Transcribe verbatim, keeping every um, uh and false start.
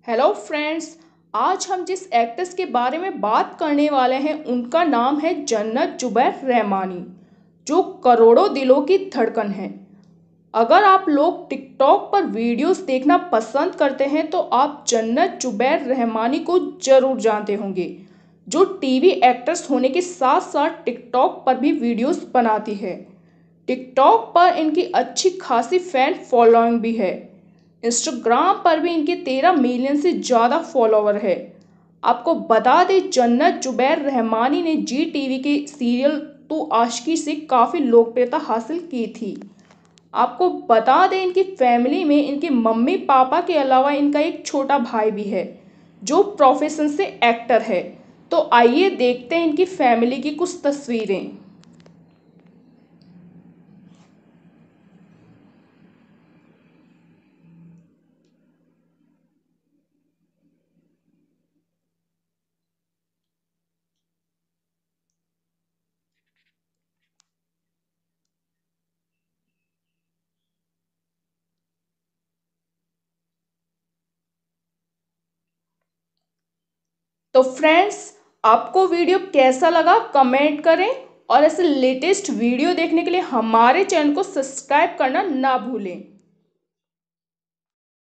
Hello friends, आज हम जिस एक्ट्रेस के बारे में बात करने वाले हैं उनका नाम है जन्नत जुबैर रहमानी, जो करोड़ों दिलों की धड़कन है। अगर आप लोग टिकटॉक पर वीडियोस देखना पसंद करते हैं तो आप जन्नत जुबैर रहमानी को ज़रूर जानते होंगे, जो टीवी एक्ट्रेस होने के साथ साथ टिकटॉक पर भी वीडियोस बनाती है। टिकटॉक पर इनकी अच्छी खासी फैन फॉलोइंग भी है। इंस्टाग्राम पर भी इनके तेरह मिलियन से ज़्यादा फॉलोवर है। आपको बता दें, जन्नत जुबैर रहमानी ने जी टीवी के सीरियल तू आशिकी से काफ़ी लोकप्रियता हासिल की थी। आपको बता दें, इनकी फैमिली में इनके मम्मी पापा के अलावा इनका एक छोटा भाई भी है, जो प्रोफेशन से एक्टर है। तो आइए देखते हैं इनकी फैमिली की कुछ तस्वीरें। तो फ्रेंड्स, आपको वीडियो कैसा लगा कमेंट करें, और ऐसे लेटेस्ट वीडियो देखने के लिए हमारे चैनल को सब्सक्राइब करना ना भूलें।